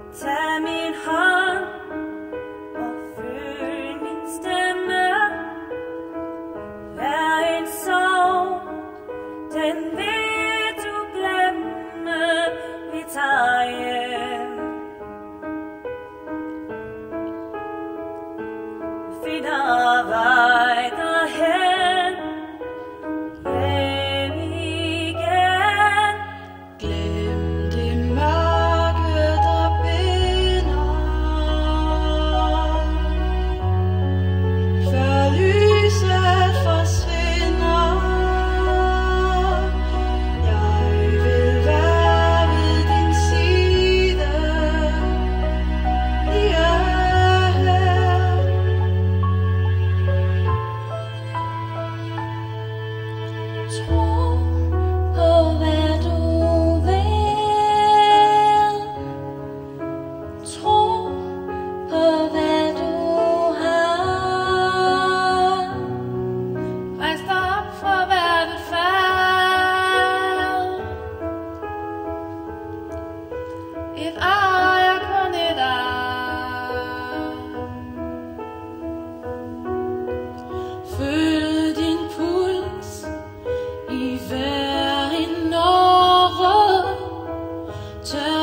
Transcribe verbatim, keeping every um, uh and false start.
Tag min hånd og føl min stemme. Hver en sorg, den vil du glemme. Vi tager hjem. Finder vej derhen. Hjem igen. Glem det mørke, der binder, før lyset forsvinder. Jeg vil være ved din side, lige her. Tro på hvad du vil. Tro på hvad du har. Rejs dig op fra hvert fald. Et ar er kun et ar. Føl din puls i hver en åre. Tør